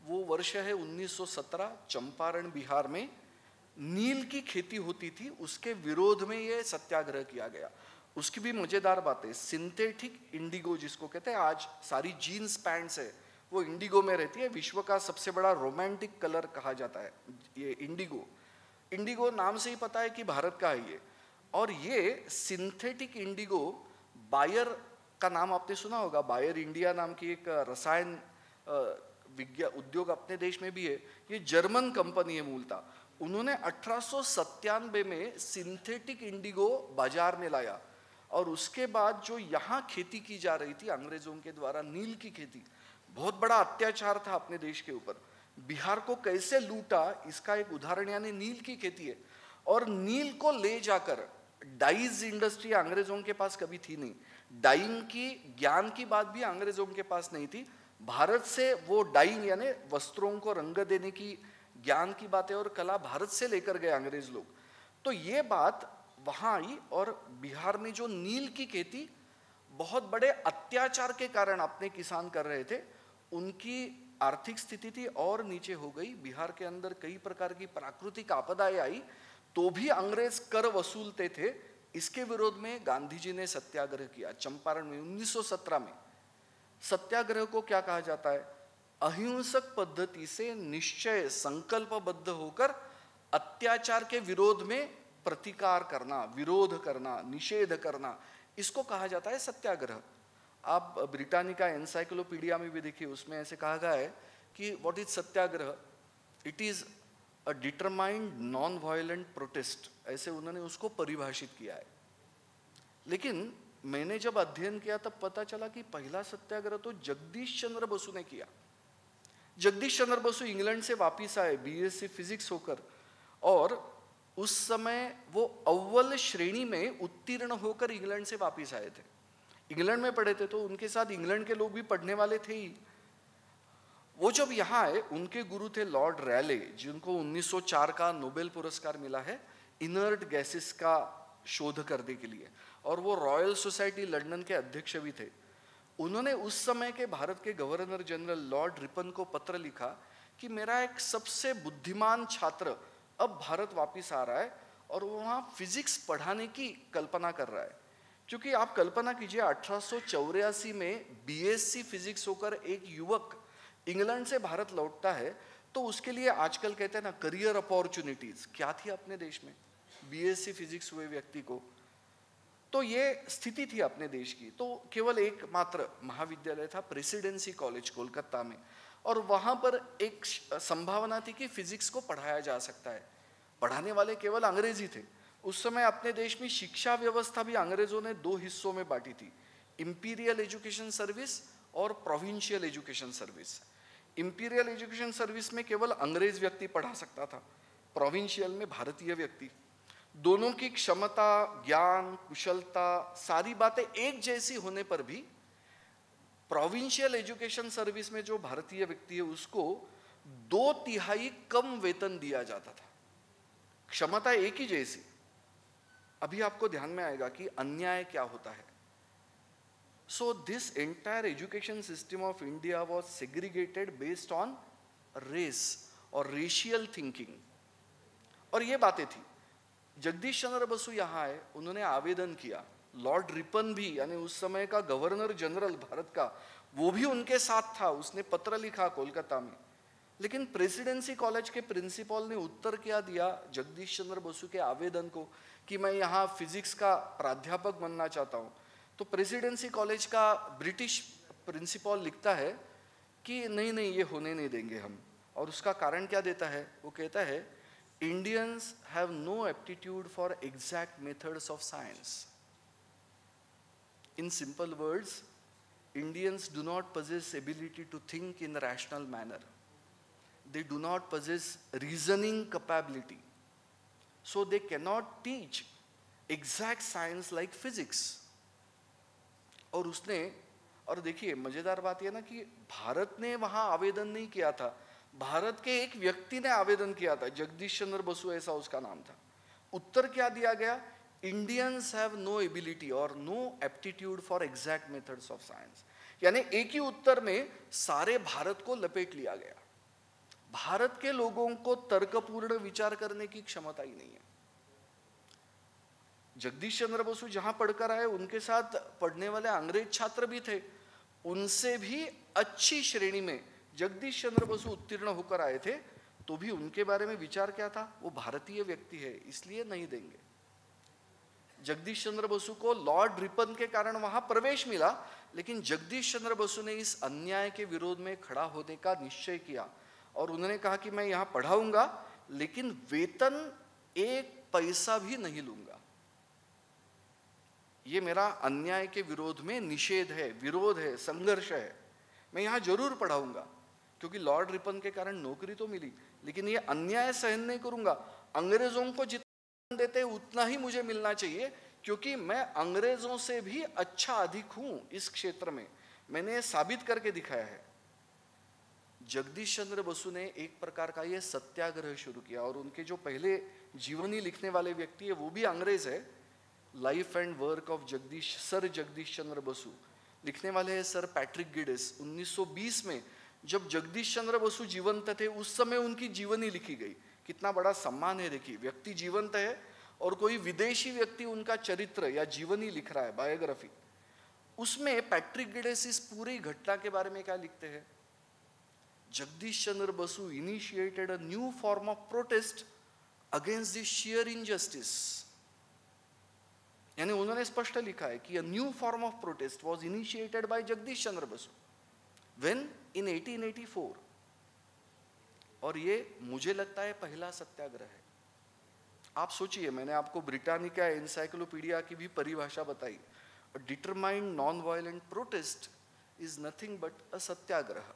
वो वर्ष है उन्नीस सौ सत्रह, चंपारण बिहार में नील की खेती होती थी, उसके विरोध में ये सत्याग्रह किया गया। उसकी भी मजेदार बात है, सिंथेटिक इंडिगो जिसको कहते हैं, आज सारी जीन्स पैंट्स है वो इंडिगो में रहती है, विश्व का सबसे बड़ा रोमांटिक कलर कहा जाता है ये इंडिगो। इंडिगो नाम से ही पता है कि भारत का है ये। और ये सिंथेटिक इंडिगो, बायर का नाम आपने सुना होगा, बायर इंडिया नाम की एक रसायन विज्ञान उद्योग अपने देश में भी है, ये जर्मन कंपनी है मूलतः। उन्होंने अठारह सौ सत्तानवे में सिंथेटिक इंडिगो बाजार में लाया, और उसके बाद जो यहाँ खेती की जा रही थी अंग्रेजों के द्वारा, नील की खेती, बहुत बड़ा अत्याचार था अपने देश के ऊपर। बिहार को कैसे लूटा इसका एक उदाहरण यानी नील की खेती है। और नील को ले जाकर, डाइज इंडस्ट्री अंग्रेजों के पास कभी थी नहीं, डाइंग की ज्ञान की बात भी अंग्रेजों के पास नहीं थी। भारत से वो डाइंग यानी वस्त्रों को रंग देने की ज्ञान की बातें और कला भारत से लेकर गए अंग्रेज लोग। तो ये बात वहां आई, और बिहार में जो नील की खेती बहुत बड़े अत्याचार के कारण अपने किसान कर रहे थे, उनकी आर्थिक स्थिति थी और नीचे हो गई। बिहार के अंदर कई प्रकार की प्राकृतिक आपदाएं आई, तो भी अंग्रेज कर वसूलते थे। इसके विरोध में गांधी जी ने सत्याग्रह किया चंपारण में उन्नीस सौ सत्रह में। सत्याग्रह को क्या कहा जाता है? अहिंसक पद्धति से निश्चय संकल्पबद्ध होकर अत्याचार के विरोध में प्रतिकार करना, विरोध करना, निषेध करना, इसको कहा जाता है सत्याग्रह। आप ब्रिटानिका एनसाइक्लोपीडिया में भी देखिए, उसमें ऐसे कहा गया है कि what is satyagraha, it is a determined non violent protest, ऐसे उन्होंने उसको परिभाषित किया है। लेकिन मैंने जब अध्ययन किया तब पता चला कि पहला सत्याग्रह तो जगदीश चंद्र बसु ने किया। जगदीश चंद्र बसु इंग्लैंड से वापिस आए बीएससी फिजिक्स होकर, और उस समय वो अव्वल श्रेणी में उत्तीर्ण होकर इंग्लैंड से वापिस आए थे। इंग्लैंड में पढ़े थे तो उनके साथ इंग्लैंड के लोग भी पढ़ने वाले थे ही। वो जब यहाँ आए, उनके गुरु थे लॉर्ड रैले, जिनको उन्नीस सौ चार का नोबेल पुरस्कार मिला है इनर्ट गैसेस का शोध करने के लिए, और वो रॉयल सोसाइटी लंदन के अध्यक्ष भी थे। उन्होंने उस समय के भारत के गवर्नर जनरल लॉर्ड रिपन को पत्र लिखा कि मेरा एक सबसे बुद्धिमान छात्र अब भारत वापिस आ रहा है और वो वहाँ फिजिक्स पढ़ाने की कल्पना कर रहा है। क्योंकि आप कल्पना कीजिए, अठारह सौ चौरासी में बीएससी फिजिक्स होकर एक युवक इंग्लैंड से भारत लौटता है, तो उसके लिए आजकल कहते हैं ना करियर अपॉर्चुनिटीज क्या थी अपने देश में, बीएससी फिजिक्स हुए व्यक्ति को। तो ये स्थिति थी अपने देश की। तो केवल एक मात्र महाविद्यालय था, प्रेसिडेंसी कॉलेज कोलकाता में, और वहां पर एक संभावना थी कि फिजिक्स को पढ़ाया जा सकता है। पढ़ाने वाले केवल अंग्रेजी थे। उस समय अपने देश में शिक्षा व्यवस्था भी अंग्रेजों ने दो हिस्सों में बांटी थी, इंपीरियल एजुकेशन सर्विस और Provincial Education Service. Imperial Education Service में केवल अंग्रेज व्यक्ति पढ़ा सकता था, प्रोविंशियल में भारतीय व्यक्ति। दोनों की क्षमता, ज्ञान, कुशलता, सारी बातें एक जैसी होने पर भी प्रोविंशियल एजुकेशन सर्विस में जो भारतीय व्यक्ति है उसको दो तिहाई कम वेतन दिया जाता था। क्षमता एक ही जैसी। अभी आपको ध्यान में आएगा कि अन्याय क्या होता है। So this entire education system of India was segregated based on race और रेशियल थिंकिंग, और ये बातें थी। जगदीश चंद्र बसु यहाँ आए, उन्होंने आवेदन किया। लॉर्ड रिपन भी, यानी उस समय का गवर्नर जनरल भारत का, वो भी उनके साथ था। उसने पत्र लिखा कोलकाता में। लेकिन प्रेसिडेंसी कॉलेज के प्रिंसिपल ने उत्तर क्या दिया जगदीश चंद्र बसु के आवेदन को कि मैं यहाँ फिजिक्स का प्राध्यापक बनना चाहता हूँ। तो प्रेसिडेंसी कॉलेज का ब्रिटिश प्रिंसिपल लिखता है कि नहीं नहीं ये होने नहीं देंगे हम। और उसका कारण क्या देता है? वो कहता है Indians have no aptitude for exact methods of science. In simple words, Indians do not possess ability to think in a rational manner. They do not possess reasoning capability. So they cannot teach exact science like physics. और उसने, और देखिए मजेदार बात यह ना कि भारत ने वहां आवेदन नहीं किया था, भारत के एक व्यक्ति ने आवेदन किया था, जगदीश चंद्र बसु ऐसा उसका नाम था। उत्तर क्या दिया गया? Indians have no ability or no aptitude for exact methods of science। यानी एक ही उत्तर में सारे भारत को लपेट लिया गया। भारत के लोगों को तर्कपूर्ण विचार करने की क्षमता ही नहीं है। जगदीश चंद्र बसु जहां पढ़कर आए, उनके साथ पढ़ने वाले अंग्रेज छात्र भी थे, उनसे भी अच्छी श्रेणी में जगदीश चंद्र बसु उत्तीर्ण होकर आए थे, तो भी उनके बारे में विचार क्या था? वो भारतीय व्यक्ति है इसलिए नहीं देंगे। जगदीश चंद्र बसु को लॉर्ड रिपन के कारण वहां प्रवेश मिला, लेकिन जगदीश चंद्र बसु ने इस अन्याय के विरोध में खड़ा होने का निश्चय किया और उन्होंने कहा कि मैं यहां पढ़ाऊंगा, लेकिन वेतन एक पैसा भी नहीं लूंगा। ये मेरा अन्याय के विरोध में निषेध है, विरोध है, संघर्ष है। मैं यहां जरूर पढ़ाऊंगा क्योंकि लॉर्ड रिपन के कारण नौकरी तो मिली, लेकिन ये अन्याय सहन नहीं करूंगा। अंग्रेजों को जितना देते उतना ही मुझे मिलना चाहिए, क्योंकि मैं अंग्रेजों से भी अच्छा अधिक हूं इस क्षेत्र में, मैंने साबित करके दिखाया है। जगदीश चंद्र बसु ने एक प्रकार का ये सत्याग्रह शुरू किया और उनके जो पहले जीवनी लिखने वाले व्यक्ति है वो भी अंग्रेज है। Life and work of Jagadish, sir Jagadish Chandra Basu लिखने वाले हैं सर पैट्रिक गिडिस। उन्नीस सौ बीस में जब जगदीश चंद्र बसु जीवंत थे, उस समय उनकी जीवनी लिखी गई। कितना बड़ा सम्मान है, देखिए, व्यक्ति जीवंत है और कोई विदेशी व्यक्ति उनका चरित्र या जीवनी लिख रहा है, बायोग्राफी। उसमें पैट्रिक गिडिस इस पूरी घटना के बारे में क्या लिखते हैं? Jagadish Chandra Basu initiated a new form of protest against this sheer injustice. यानी उन्होंने स्पष्ट लिखा है कि a new form of protest was initiated by Jagadish Chandra Basu when in eighteen eighty four. और ये मुझे लगता है पहला सत्याग्रह है। आप सोचिए, मैंने आपको ब्रिटानिका एनसाइक्लोपीडिया की भी परिभाषा बताई। A determined non violent protest is nothing but a satyagraha.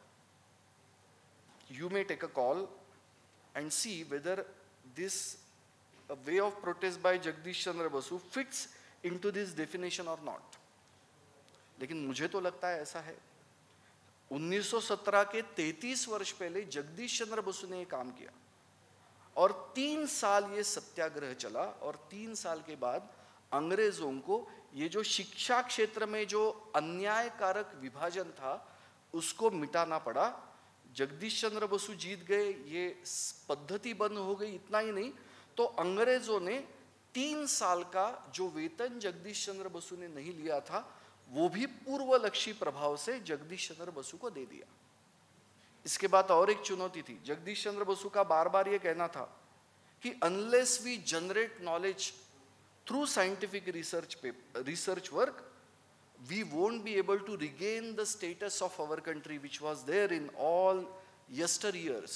You may take a call and see whether this uh, way of protest by Jagdish Chandra Basu fits into this definition or not. लेकिन मुझे तो लगता है ऐसा है। उन्नीस सौ सत्रह के तैंतीस वर्ष पहले जगदीश चंद्र बसु ने ये काम किया और तीन साल ये सत्याग्रह चला और तीन साल के बाद अंग्रेजों को ये जो शिक्षा क्षेत्र में जो अन्यायकारक विभाजन था उसको मिटाना पड़ा। जगदीश चंद्र बसु जीत गए, ये पद्धति बंद हो गई। इतना ही नहीं, तो अंग्रेजों ने तीन साल का जो वेतन जगदीश चंद्र बसु ने नहीं लिया था वो भी पूर्वलक्षी प्रभाव से जगदीश चंद्र बसु को दे दिया। इसके बाद और एक चुनौती थी। जगदीश चंद्र बसु का बार बार ये कहना था कि unless we generate knowledge through scientific research research work, we won't be able to regain the status of our country which was there in all yesteryears.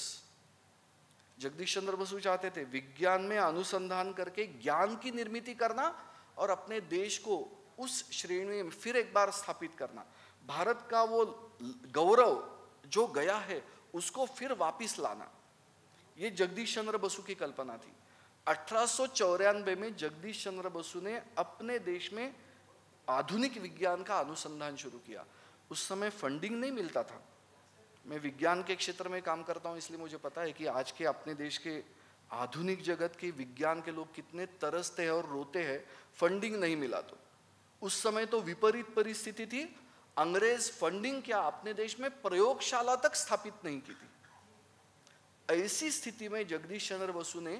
Jagadish Chandra Basu चाहते थे विज्ञान में अनुसंधान करके ज्ञान की निर्मित करना और अपने देश को उस श्रेणी में फिर एक बार स्थापित करना। भारत का वो गौरव जो गया है उसको फिर वापिस लाना, ये जगदीश चंद्र बसु की कल्पना थी। अठारह सौ चौरानवे में जगदीश चंद्र बसु ने अपने देश में आधुनिक विज्ञान का अनुसंधान शुरू किया। उस समय फंडिंग नहीं मिलता था। मैं विज्ञान के क्षेत्र में काम करता हूं, इसलिए मुझे पता है कि आज के अपने देश के आधुनिक जगत के विज्ञान के लोग कितने तरसते हैं और रोते हैं, फंडिंग नहीं मिला। तो उस समय तो विपरीत परिस्थिति थी। अंग्रेज फंडिंग क्या, अपने देश में प्रयोगशाला तक स्थापित नहीं की थी। ऐसी स्थिति में जगदीश चंद्र बसु ने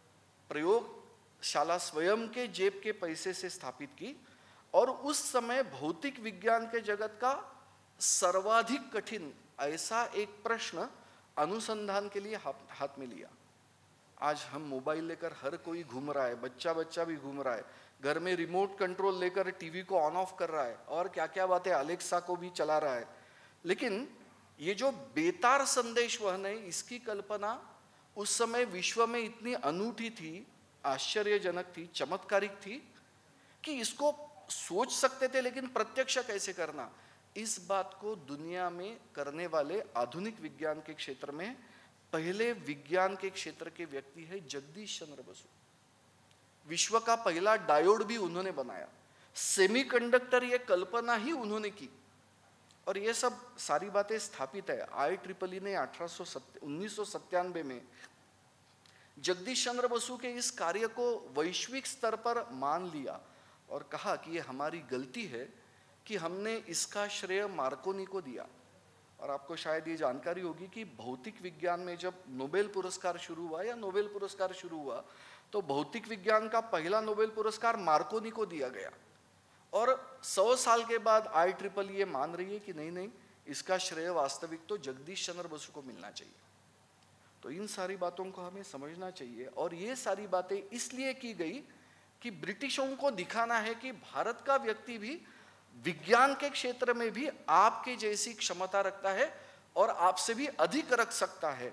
प्रयोगशाला स्वयं के जेब के पैसे से स्थापित की और उस समय भौतिक विज्ञान के जगत का सर्वाधिक कठिन ऐसा एक प्रश्न अनुसंधान के लिए हाथ हाथ में लिया। आज हम मोबाइल लेकर हर कोई घूम रहा है, बच्चा बच्चा भी घूम रहा है, घर में रिमोट कंट्रोल लेकर टीवी को ऑन ऑफ कर रहा है और क्या क्या बातें, अलेक्सा को भी चला रहा है। लेकिन ये जो बेतार संदेश वहन है, इसकी कल्पना उस समय विश्व में इतनी अनूठी थी, आश्चर्यजनक थी, चमत्कारिक थी कि इसको सोच सकते थे, लेकिन प्रत्यक्ष कैसे करना, इस बात को दुनिया में करने वाले आधुनिक विज्ञान के क्षेत्र में पहले विज्ञान के क्षेत्र के व्यक्ति है जगदीश चंद्र बसु। विश्व का पहला डायोड भी उन्होंने बनाया, सेमीकंडक्टर ये कल्पना ही उन्होंने की और ये सब सारी बातें स्थापित है। आई ट्रिपल ई ने अठारह सौ उन्नीस सौ सत्तानवे में जगदीश चंद्र बसु के इस कार्य को वैश्विक स्तर पर मान लिया और कहा कि ये हमारी गलती है कि हमने इसका श्रेय मार्कोनी को दिया। और आपको शायद ये जानकारी होगी कि भौतिक विज्ञान में जब नोबेल पुरस्कार शुरू हुआ या नोबेल पुरस्कार शुरू हुआ तो भौतिक विज्ञान का पहला नोबेल पुरस्कार मार्कोनी को दिया गया, और सौ साल के बाद आई ट्रिपल ये मान रही है कि नहीं नहीं, इसका श्रेय वास्तविक तो जगदीश चंद्र बसु को मिलना चाहिए। तो इन सारी बातों को हमें समझना चाहिए, और ये सारी बातें इसलिए की गई कि ब्रिटिशों को दिखाना है कि भारत का व्यक्ति भी विज्ञान के क्षेत्र में भी आपके जैसी क्षमता रखता है और आपसे भी अधिक रख सकता है।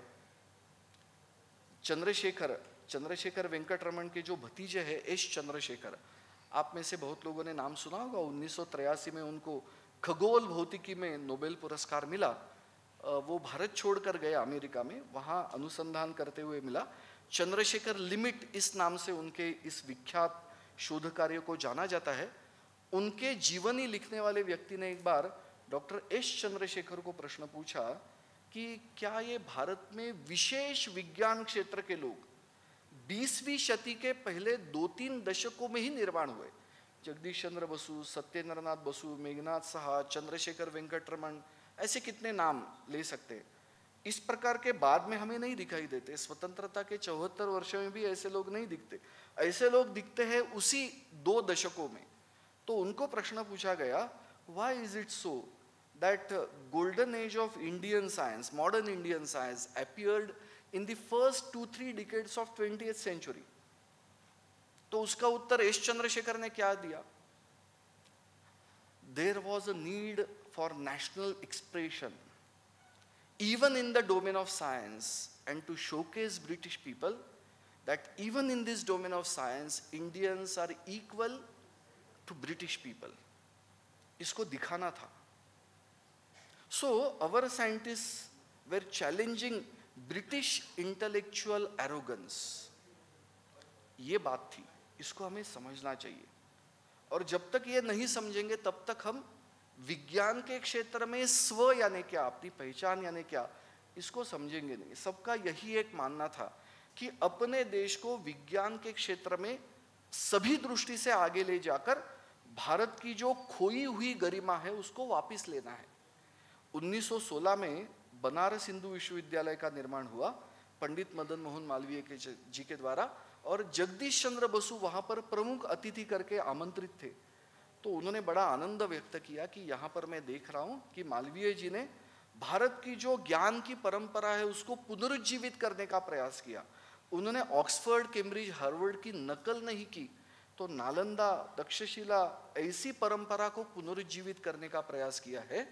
चंद्रशेखर चंद्रशेखर वेंकटरमन के जो भतीजे हैं एस चंद्रशेखर, आप में से बहुत लोगों ने नाम सुना होगा। उन्नीस सौ तिरासी में उनको खगोल भौतिकी में नोबेल पुरस्कार मिला। वो भारत छोड़कर गए अमेरिका में, वहाँ अनुसंधान करते हुए मिला। चंद्रशेखर लिमिट इस नाम से उनके इस विख्यात शोध कार्य को जाना जाता है। उनके जीवनी लिखने वाले व्यक्ति ने एक बार डॉक्टर एस चंद्रशेखर को प्रश्न पूछा कि क्या ये भारत में विशेष विज्ञान क्षेत्र के लोग बीसवीं शती के पहले दो तीन दशकों में ही निर्माण हुए, जगदीश चंद्र बसु, सत्येंद्रनाथ बसु, मेघनाथ साहा, चंद्रशेखर वेंकटरमन, ऐसे कितने नाम ले सकते हैं। इस प्रकार के बाद में हमें नहीं दिखाई देते। स्वतंत्रता के चौहत्तर वर्षों में भी ऐसे लोग नहीं दिखते। ऐसे लोग दिखते हैं उसी दो दशकों में। तो उनको प्रश्न पूछा गया, why is it so that golden age of Indian science, modern Indian science appeared in the first two three decades of twentieth century. तो उसका उत्तर एस चंद्रशेखर ने क्या दिया? There was a need for national expression even in the domain of science, and to showcase British people that even in this domain of science Indians are equal to British people. इसको दिखाना था। So our scientists were challenging British intellectual arrogance. ये बात थी, इसको हमें समझना चाहिए। और जब तक ये नहीं समझेंगे तब तक हम विज्ञान के क्षेत्र में स्व यानी क्या, अपनी पहचान यानी क्या, इसको समझेंगे नहीं। सबका यही एक मानना था कि अपने देश को विज्ञान के क्षेत्र में सभी दृष्टि से आगे ले जाकर भारत की जो खोई हुई गरिमा है उसको वापस लेना है। उन्नीस सौ सोलह में बनारस हिंदू विश्वविद्यालय का निर्माण हुआ पंडित मदन मोहन मालवीय के जी के द्वारा, और जगदीश चंद्र बसु वहां पर प्रमुख अतिथि करके आमंत्रित थे। तो उन्होंने बड़ा आनंद व्यक्त किया कि यहाँ पर मैं देख रहा हूँ कि मालवीय जी ने भारत की जो ज्ञान की परंपरा है उसको पुनरुज्जीवित करने का प्रयास किया। उन्होंने ऑक्सफोर्ड, कैम्ब्रिज, हार्वर्ड की नकल नहीं की, तो नालंदा, तक्षशिला ऐसी परंपरा को पुनरुज्जीवित करने का प्रयास किया है,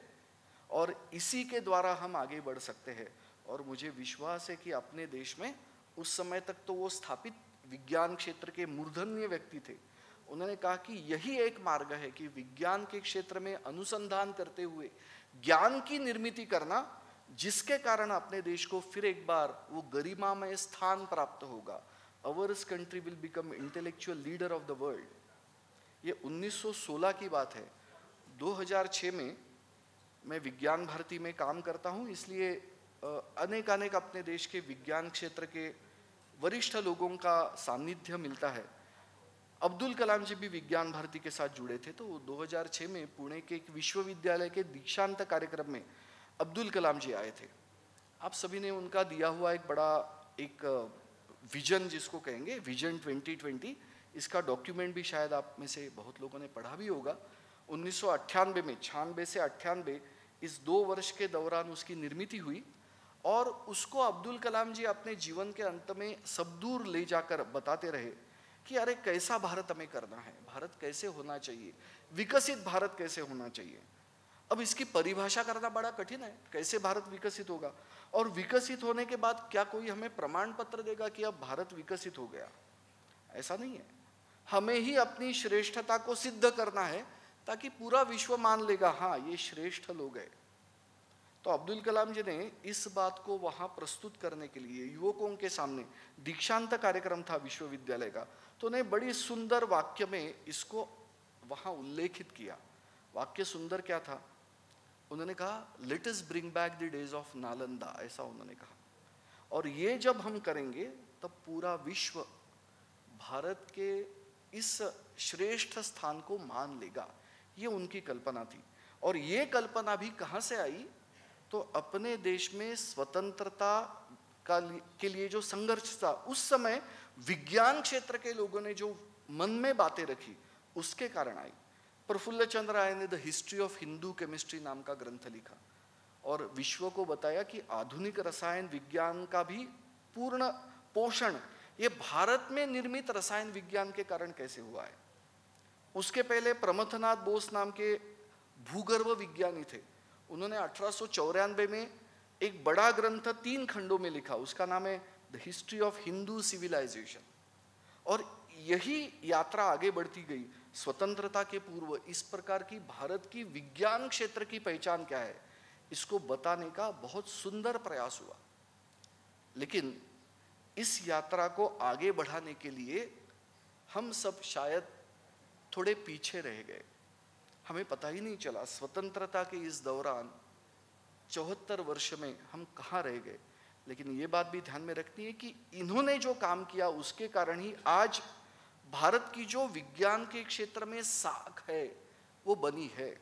और इसी के द्वारा हम आगे बढ़ सकते हैं। और मुझे विश्वास है कि अपने देश में उस समय तक तो वो स्थापित विज्ञान क्षेत्र के मूर्धन्य व्यक्ति थे। उन्होंने कहा कि यही एक मार्ग है कि विज्ञान के क्षेत्र में अनुसंधान करते हुए ज्ञान की निर्मित करना, जिसके कारण अपने देश को फिर एक बार वो गरिमा में स्थान प्राप्त होगा। Ours country will become intellectual leader of the world. ये उन्नीस सौ सोलह की बात है। दो हज़ार छह में मैं विज्ञान भारती में काम करता हूँ, इसलिए अनेक अनेक अपने देश के विज्ञान क्षेत्र के वरिष्ठ लोगों का सानिध्य मिलता है। अब्दुल कलाम जी भी विज्ञान भारती के साथ जुड़े थे। तो दो हज़ार छह में पुणे के एक विश्वविद्यालय के दीक्षांत कार्यक्रम में अब्दुल कलाम जी आए थे। आप सभी ने उनका दिया हुआ एक बड़ा एक विजन, जिसको कहेंगे विजन ट्वेंटी ट्वेंटी, इसका डॉक्यूमेंट भी शायद आप में से बहुत लोगों ने पढ़ा भी होगा। उन्नीस सौ अट्ठानबे में, छियानबे से अट्ठानबे, इस दो वर्ष के दौरान उसकी निर्मित हुई, और उसको अब्दुल कलाम जी अपने जीवन के अंत में सब दूर ले जाकर बताते रहे कि अरे कैसा भारत हमें करना है, भारत कैसे होना चाहिए, विकसित भारत कैसे होना चाहिए। अब इसकी परिभाषा करना बड़ा कठिन है, कैसे भारत विकसित होगा, और विकसित होने के बाद क्या कोई हमें प्रमाण पत्र देगा कि अब भारत विकसित हो गया? ऐसा नहीं है। हमें ही अपनी श्रेष्ठता को सिद्ध करना है ताकि पूरा विश्व मान लेगा हाँ ये श्रेष्ठ लोग हैं। तो अब्दुल कलाम जी ने इस बात को वहां प्रस्तुत करने के लिए युवकों के सामने, दीक्षांत कार्यक्रम था विश्वविद्यालय का, तो उन्हें बड़ी सुंदर वाक्य में इसको वहां उल्लेखित किया। वाक्य सुंदर क्या था? उन्होंने कहा let us bring back the days of Nalanda, ऐसा उन्होंने कहा। और ये जब हम करेंगे तब पूरा विश्व भारत के इस श्रेष्ठ स्थान को मान लेगा। ये उनकी कल्पना थी। और ये कल्पना भी कहाँ से आई? तो अपने देश में स्वतंत्रता का के लिए जो संघर्ष था, उस समय विज्ञान क्षेत्र के लोगों ने जो मन में बातें रखी, उसके कारण आई। प्रफुल्ल चंद्र राय ने the History of Hindu Chemistry नाम का ग्रंथ लिखा और विश्व को बताया कि आधुनिक रसायन विज्ञान का भी पूर्ण पोषण ये भारत में निर्मित रसायन विज्ञान के कारण कैसे हुआ है। उसके पहले प्रमथनाथ बोस नाम के भूगर्भ विज्ञानी थे, उन्होंने अठारह सौ चौरानवे में एक बड़ा ग्रंथ तीन खंडों में लिखा, उसका नाम है the History of Hindu Civilisation. और यही यात्रा आगे बढ़ती गई। स्वतंत्रता के पूर्व इस प्रकार की भारत की विज्ञान क्षेत्र की पहचान क्या है, इसको बताने का बहुत सुंदर प्रयास हुआ। लेकिन इस यात्रा को आगे बढ़ाने के लिए हम सब शायद थोड़े पीछे रह गए। हमें पता ही नहीं चला स्वतंत्रता के इस दौरान चौहत्तर वर्ष में हम कहाँ रह गए। लेकिन ये बात भी ध्यान में रखनी है कि इन्होंने जो काम किया उसके कारण ही आज भारत की जो विज्ञान के क्षेत्र में साख है वो बनी है।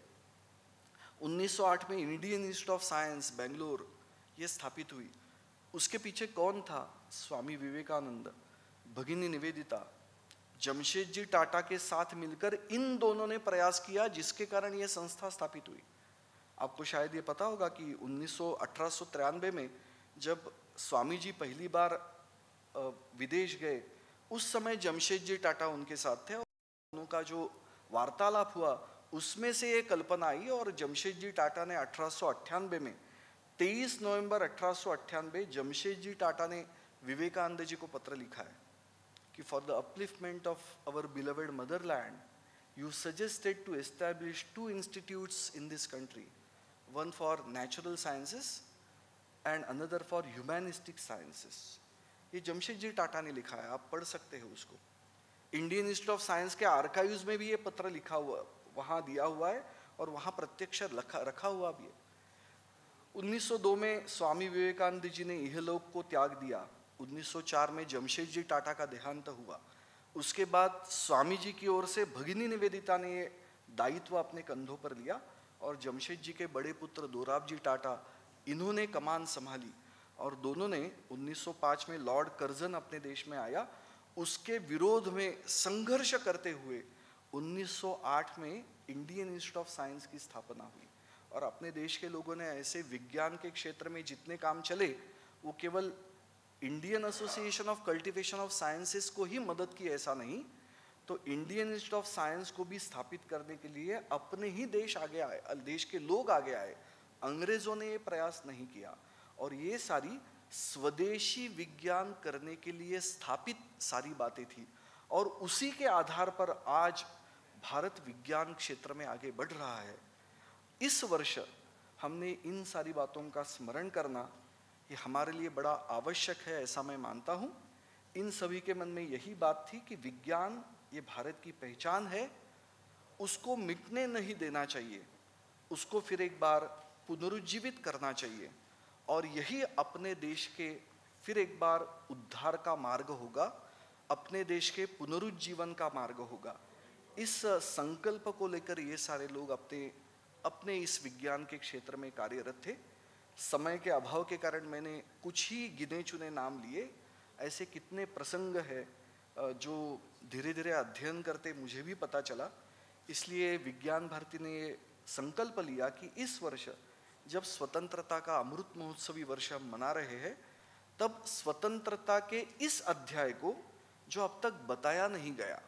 उन्नीस सौ आठ में Indian Institute of Science Bangalore ये स्थापित हुई। उसके पीछे कौन था? स्वामी विवेकानंद, भगिनी निवेदिता, जमशेदजी टाटा के साथ मिलकर इन दोनों ने प्रयास किया, जिसके कारण यह संस्था स्थापित हुई। आपको शायद ये पता होगा कि उन्नीस सौ अठारह सौ तिरानवे में जब स्वामी जी पहली बार विदेश गए, उस समय जमशेदजी टाटा उनके साथ थे और उनका जो वार्तालाप हुआ उसमें से ये कल्पना आई और जमशेदजी टाटा ने अठारह सौ अट्ठानवे में तेईस नवंबर अठारह सौ अट्ठानवे जमशेदजी टाटा ने विवेकानंद जी को पत्र लिखा है कि for the upliftment of our beloved motherland you suggested to establish two institutes in this country, one for natural sciences and another for humanistic sciences. ये जमशेदजी टाटा ने लिखा है, आप पढ़ सकते हो उसको। इंडियन इंस्टीट्यूट ऑफ साइंस के आर्काइव्स में भी ये पत्र लिखा हुआ वहाँ दिया हुआ है और वहाँ प्रत्यक्ष रखा रखा हुआ भी है। उन्नीस सौ दो में स्वामी विवेकानंद जी ने इहलोक को त्याग दिया। उन्नीस सौ चार में जमशेदजी टाटा का देहांत हुआ। उसके बाद स्वामी जी की ओर से भगिनी निवेदिता ने ये दायित्व अपने कंधों पर लिया और जमशेद जी के बड़े पुत्र दोराबजी टाटा इन्होंने कमान संभाली और दोनों ने उन्नीस सौ पाँच में लॉर्ड कर्जन अपने देश में आया, उसके विरोध में संघर्ष करते हुए उन्नीस सौ आठ में इंडियन इंस्टीट्यूट ऑफ साइंस की स्थापना हुई। और अपने देश के लोगों ने ऐसे विज्ञान के क्षेत्र में जितने काम चले वो केवल Indian Association of Cultivation of Sciences को ही मदद की ऐसा नहीं, तो इंडियन इंस्टीट्यूट ऑफ साइंस को भी स्थापित करने के लिए अपने ही देश आगे आए, देश के लोग आगे आए। अंग्रेजों ने ये प्रयास नहीं किया और ये सारी स्वदेशी विज्ञान करने के लिए स्थापित सारी बातें थी और उसी के आधार पर आज भारत विज्ञान क्षेत्र में आगे बढ़ रहा है। इस वर्ष हमने इन सारी बातों का स्मरण करना ये हमारे लिए बड़ा आवश्यक है, ऐसा मैं मानता हूँ। इन सभी के मन में यही बात थी कि विज्ञान ये भारत की पहचान है, उसको मिटने नहीं देना चाहिए, उसको फिर एक बार पुनरुज्जीवित करना चाहिए और यही अपने देश के फिर एक बार उद्धार का मार्ग होगा, अपने देश के पुनरुज्जीवन का मार्ग होगा। इस संकल्प को लेकर ये सारे लोग अपने अपने इस विज्ञान के क्षेत्र में कार्यरत थे। समय के अभाव के कारण मैंने कुछ ही गिने चुने नाम लिए, ऐसे कितने प्रसंग है जो धीरे धीरे अध्ययन करते मुझे भी पता चला। इसलिए विज्ञान भारती ने ये संकल्प लिया कि इस वर्ष जब स्वतंत्रता का अमृत महोत्सवी वर्ष हम मना रहे हैं, तब स्वतंत्रता के इस अध्याय को जो अब तक बताया नहीं गया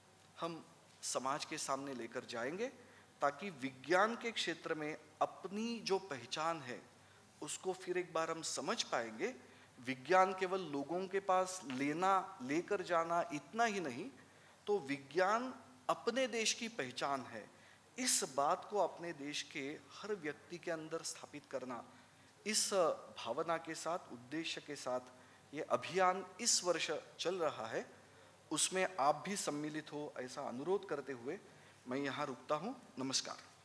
हम समाज के सामने लेकर जाएंगे, ताकि विज्ञान के क्षेत्र में अपनी जो पहचान है उसको फिर एक बार हम समझ पाएंगे। विज्ञान केवल लोगों के पास लेना लेकर जाना इतना ही नहीं, तो विज्ञान अपने देश की पहचान है। इस बात को अपने देश के हर व्यक्ति के अंदर स्थापित करना, इस भावना के साथ, उद्देश्य के साथ ये अभियान इस वर्ष चल रहा है, उसमें आप भी सम्मिलित हो ऐसा अनुरोध करते हुए मैं यहाँ रुकता हूँ। नमस्कार।